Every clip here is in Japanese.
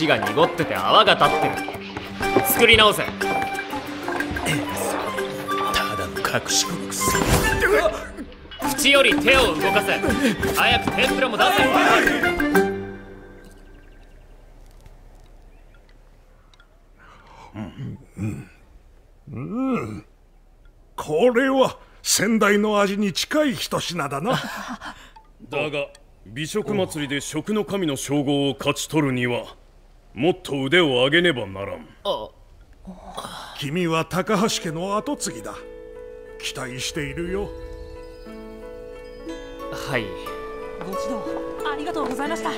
土が濁ってて泡が立ってる。作り直せ。 ただの隠し子のくせ。 口より手を動かせ。早く天ぷらも出せ。 これは先代の味に近い一品だな。 だが美食祭りで食の神の称号を勝ち取るにはもっと腕を上げねばならん。 君は高橋家の跡継ぎだ。期待しているよ。 はい。 ご指導ありがとうございました。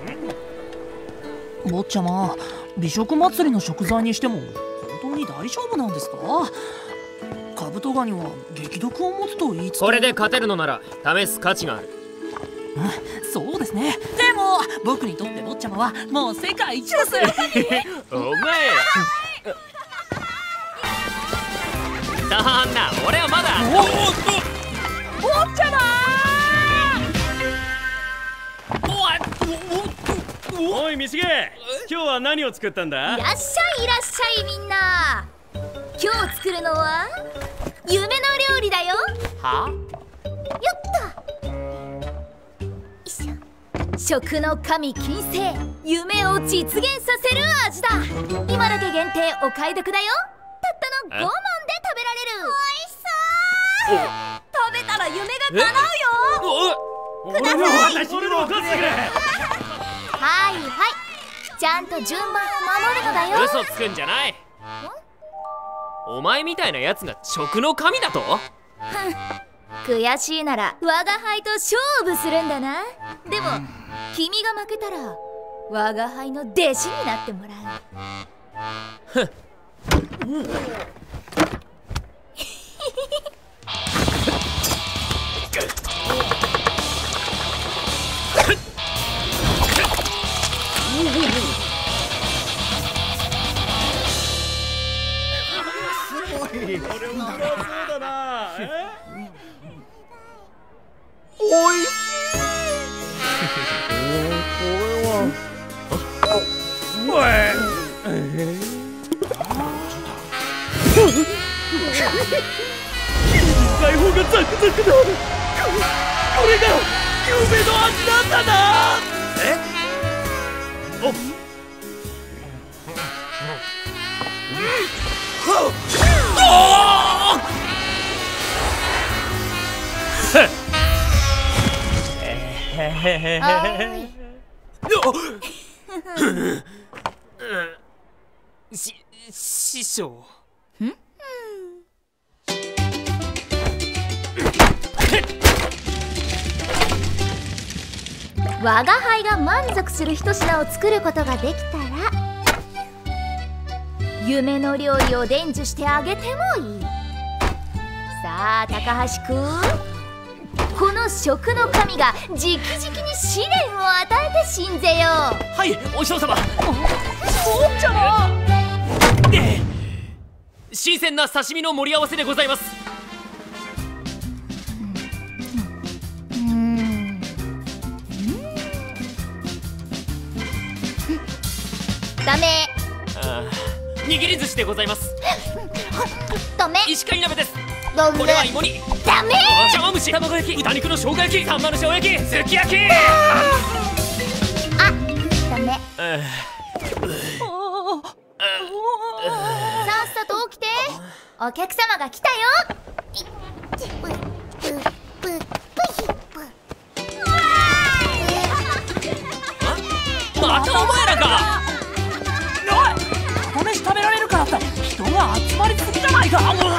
坊ちゃま、美食祭りの食材にしても本当に大丈夫なんですか？カブトガニは激毒を持つと言いつつ、 これで勝てるのなら試す価値がある。 そうですね。でも僕にとって坊ちゃまはもう世界一です。 お前そんな、俺はまだ。 坊ちゃまおい、ミシゲ、今日は何を作ったんだ？ いらっしゃいいらっしゃい、みんな。今日作るのは夢の料理だよ。 は？ よっと。よいしょ。食の神金星、夢を実現させる味だ。今だけ限定お買い得だよ。たったの5問で食べられる。おいしそう。食べたら夢が叶うよ。ください。 私にも分かってくれ。 はいはい、ちゃんと順番を守るのだよ。 嘘つくんじゃない。お前みたいなやつが食の神だと？ 悔しいなら我が輩と勝負するんだな。でも君が負けたら我が輩の弟子になってもらう。 これうまそうだな。 おいしい。 解放がザクザクだ。これが夢の味なんだな。おっ。 師匠。 我が輩が満足する一品を作ることができたら夢の料理を伝授してあげてもいい。さあ高橋くん、この食の神が直々に試練を与えて信ぜよう。 はい、お嬢様。 坊ちゃま、 新鮮な刺身の盛り合わせでございます。 ダメ。 握り寿司でございます。 ダメ。 石狩鍋です。 ダメ。 これは芋煮。 ダメ。 茶碗蒸し、卵焼き、豚肉の生姜焼き、サンマの生焼き、すき焼き。 あ、ダメ。さっさと起きて。お客様が来たよ。 またお前らか。 おい、試し食べられるからって人が集まりすぎじゃないか。おい、そこ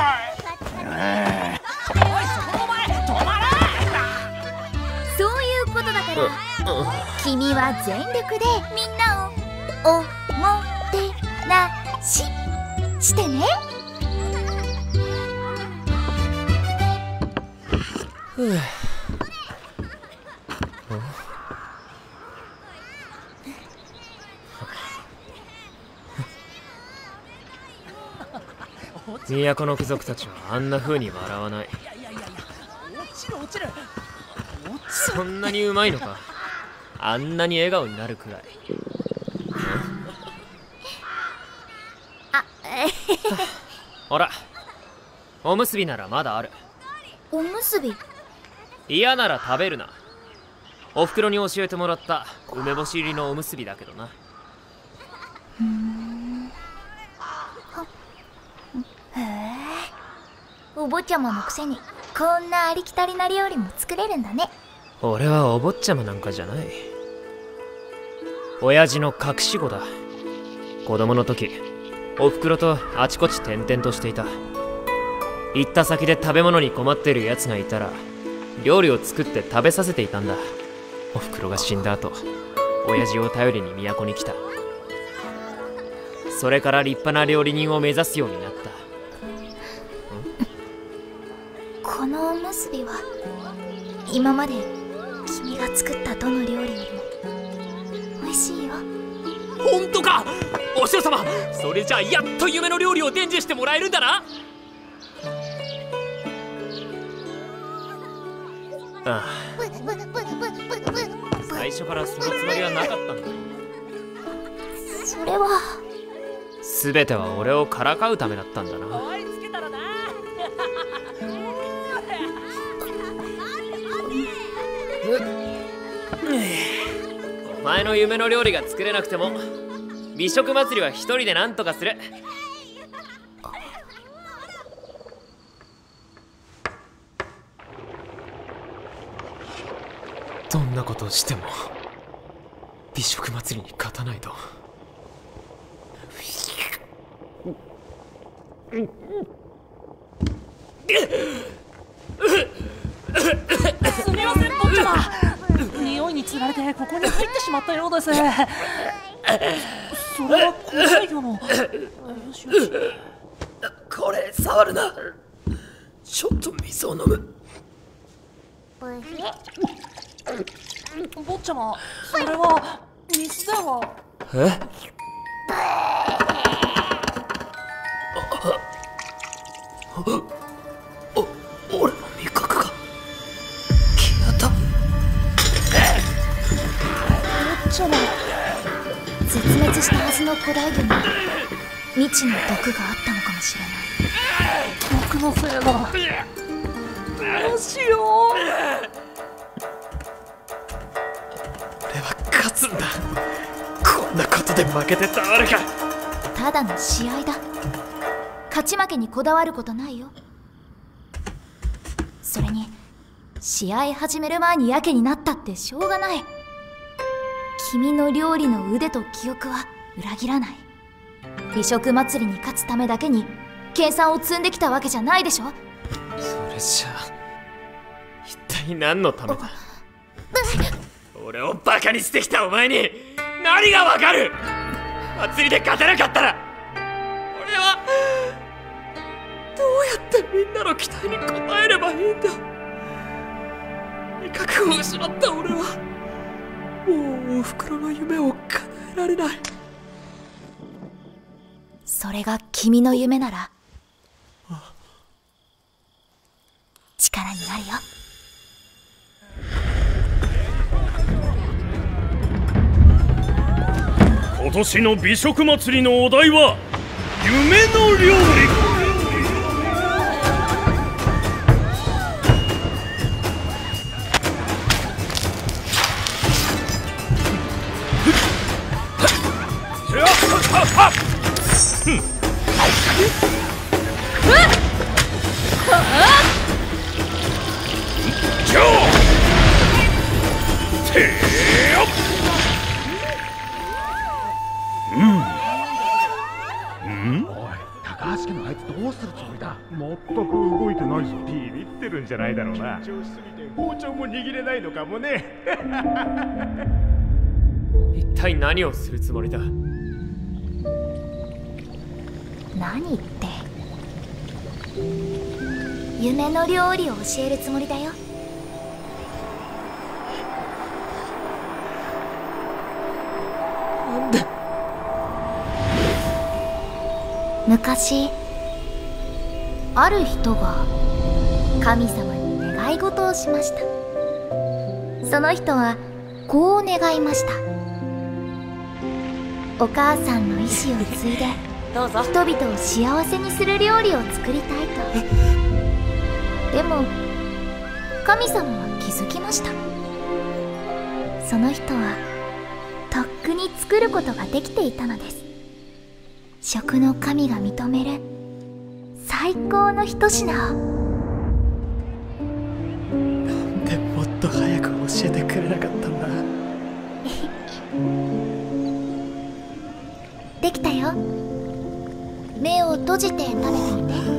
の前止まれ。 そういうことだから君は全力でみんなをおもてなししてね。 都の貴族たちはあんな風に笑わない。 落ちる。 そんなにうまいのか。あんなに笑顔になるくらい。 ほら、おむすびならまだある。 おむすび？ 嫌なら食べるな。おふくろに教えてもらった梅干し入りのおむすびだけどな。 へえ、お坊ちゃまのくせにこんなありきたりな料理も作れるんだね。 俺はお坊ちゃまなんかじゃない。親父の隠し子だ。子供の時、おふくろとあちこち転々としていた。行った先で食べ物に困ってるやつがいたら料理を作って食べさせていたんだ。おふくろが死んだ後、親父を頼りに都に来た。それから立派な料理人を目指すようになった。 このおむすびは今まで君が作ったどの料理よりも美味しいよ。 ほんとか？お師匠様、それじゃあやっと夢の料理を伝授してもらえるんだな。ああ、最初からそのつもりはなかったんだ。 それは全ては俺をからかうためだったんだな。お前の夢の料理が作れなくても美食祭りは一人で何とかする。どんなことをしても美食祭りに勝たないと。 すみません、坊ちゃま。匂いにつられてここに入ってしまったようです。それは怖いよの。よしよし。 これ触るな。ちょっと水を飲む。 坊ちゃま、それは水では。 俺の味覚が消えた。 坊ちゃま、 絶滅したはずの古代魚に未知の毒があったのかもしれない。 僕のせいだ。どうしよう。 俺は勝つんだ。こんなことで負けてたまるか。 ただの試合だ。勝ち負けにこだわることないよ。それに試合始める前にやけになったってしょうがない。君の料理の腕と記憶は裏切らない。美食祭りに勝つためだけに計算を積んできたわけじゃないでしょ。 それじゃあ一体何のためだ。俺をバカにしてきたお前に何がわかる。祭りで勝てなかったら俺はどうやってみんなの期待に応えればいいんだ。味覚を失った俺はもうおふくろの夢を叶えられない。 それが君の夢なら力になるよ。 今年の美食祭りのお題は夢の料理。 高橋家のあいつどうするつもりだ。全く動いてないぞ。 ビビってるんじゃないだろうな。緊張しすぎて包丁も握れないのかもね。 一体何をするつもりだ。 何って夢の料理を教えるつもりだよ。 なんで。 昔ある人が神様に願い事をしました。その人はこう願いました。お母さんの意志を継いでどうぞ。人々を幸せにする料理を作りたいと。でも神様は気づきました。その人はとっくに作ることができていたのです。食の神が認める最高の一品を。 なんでもっと早く教えてくれなかったんだ。 できたよ。目を閉じて食べてみて。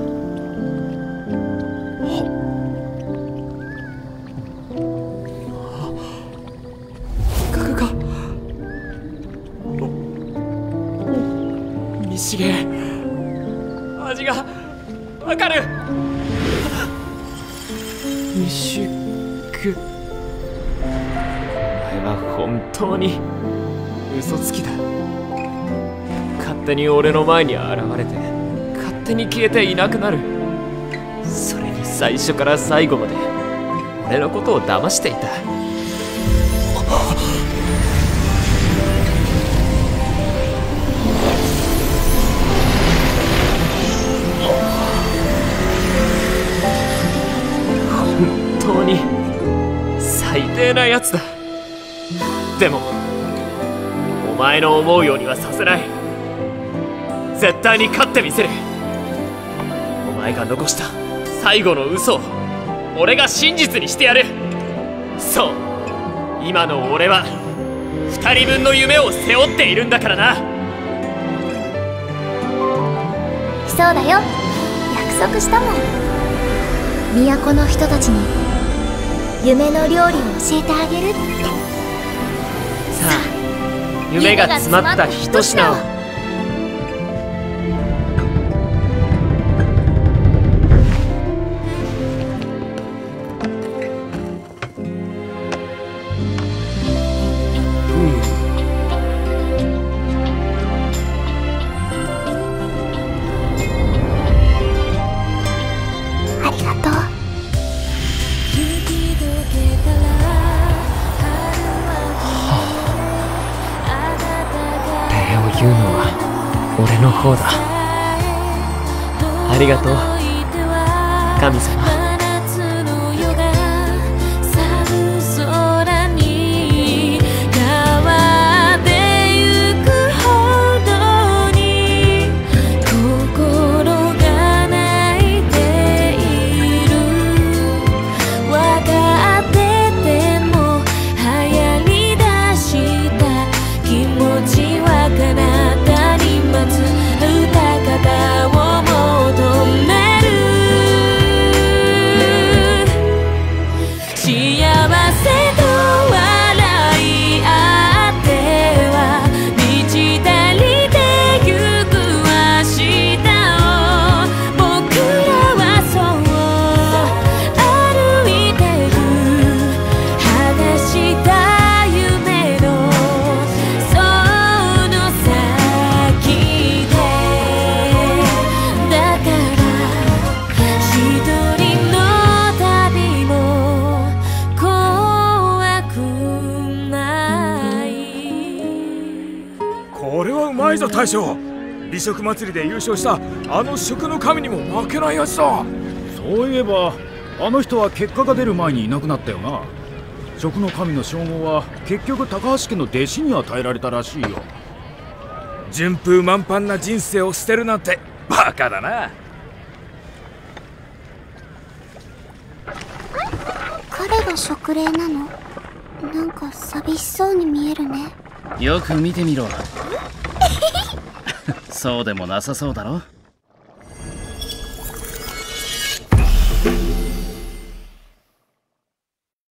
価格が見しげ味がわかる。 ミシグ、お前は本当に嘘つきだ。勝手に俺の前に現れて勝手に消えていなくなる。それに最初から最後まで俺のことを騙していた。本当に最低なやつだ。でもお前の思うようにはさせない。絶対に勝ってみせる。お前が残した最後の嘘を俺が真実にしてやる。そう、今の俺は2人分の夢を背負っているんだからな。 そうだよ、約束したもん。都の人たちに夢の料理を教えてあげるって。 さあ、夢が詰まった一品を。 ありがとう。 礼を言うのは俺の方だ。ありがとう神様。 これはうまいぞ大将。美食祭りで優勝したあの食の神にも負けないやつだ。 そういえばあの人は結果が出る前にいなくなったよな。食の神の称号は結局高橋家の弟子に与えられたらしいよ。 順風満帆な人生を捨てるなんてバカだな。 彼が食霊なの？なんか寂しそうに見えるね。 よく見てみろ。そうでもなさそうだろ。